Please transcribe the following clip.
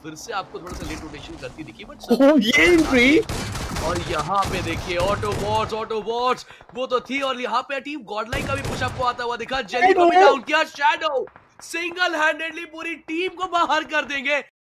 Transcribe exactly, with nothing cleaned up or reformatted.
फिर से आपको थोड़ा सा लेट रोटेशन करती दिखी बट ओह ये एंट्री। और यहाँ पे देखिए ऑटोबॉट्स ऑटोबॉट्स वो तो थी और यहाँ पे टीम गॉडलाइक का भी पुश आपको आता हुआ दिखा। जेली को भी डाउन किया, शैडो सिंगल हैंडेडली पूरी टीम को बाहर कर देंगे।